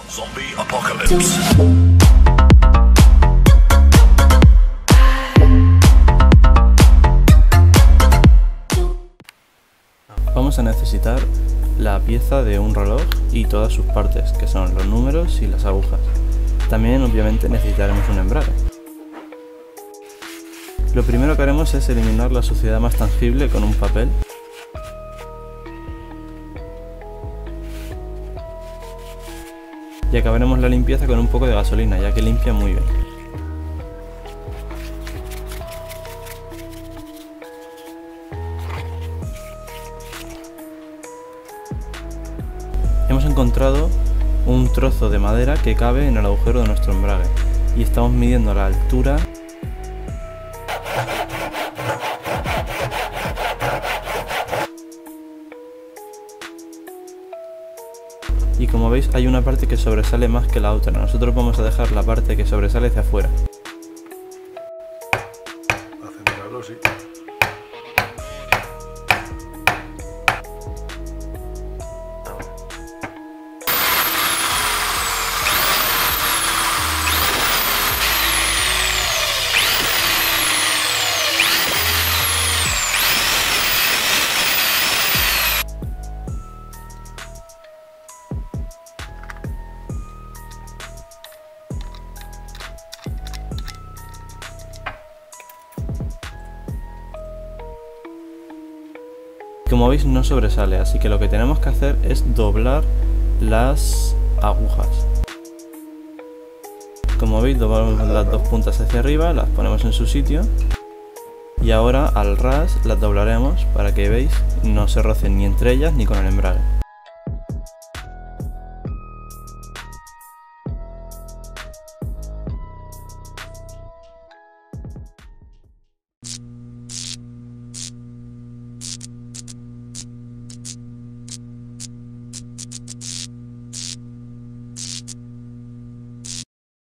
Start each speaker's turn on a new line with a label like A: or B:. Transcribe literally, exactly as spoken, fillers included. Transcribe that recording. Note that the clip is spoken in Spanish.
A: Zombie Apocalypse.
B: Vamos a necesitar la pieza de un reloj y todas sus partes, que son los números y las agujas. También obviamente necesitaremos un embrague. Lo primero que haremos es eliminar la suciedad más tangible con un papel. Y acabaremos la limpieza con un poco de gasolina, ya que limpia muy bien. Hemos encontrado un trozo de madera que cabe en el agujero de nuestro embrague y estamos midiendo la altura y como veis hay una parte que sobresale más que la otra. Nosotros vamos a dejar la parte que sobresale hacia afuera.
A: Acelerarlo, sí.
B: Como veis no sobresale, así que lo que tenemos que hacer es doblar las agujas. Como veis doblamos las dos puntas hacia arriba, las ponemos en su sitio y ahora al ras las doblaremos para que veis no se rocen ni entre ellas ni con el embrague.